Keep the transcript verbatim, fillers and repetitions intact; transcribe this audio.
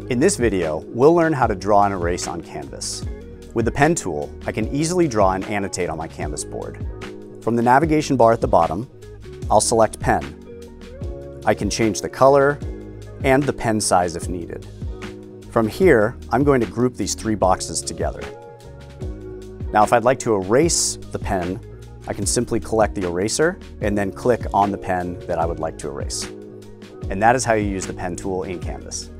In this video, we'll learn how to draw and erase on Canvas. With the pen tool, I can easily draw and annotate on my Canvas board. From the navigation bar at the bottom, I'll select Pen. I can change the color and the pen size if needed. From here, I'm going to group these three boxes together. Now, if I'd like to erase the pen, I can simply collect the eraser and then click on the pen that I would like to erase. And that is how you use the pen tool in Canvas.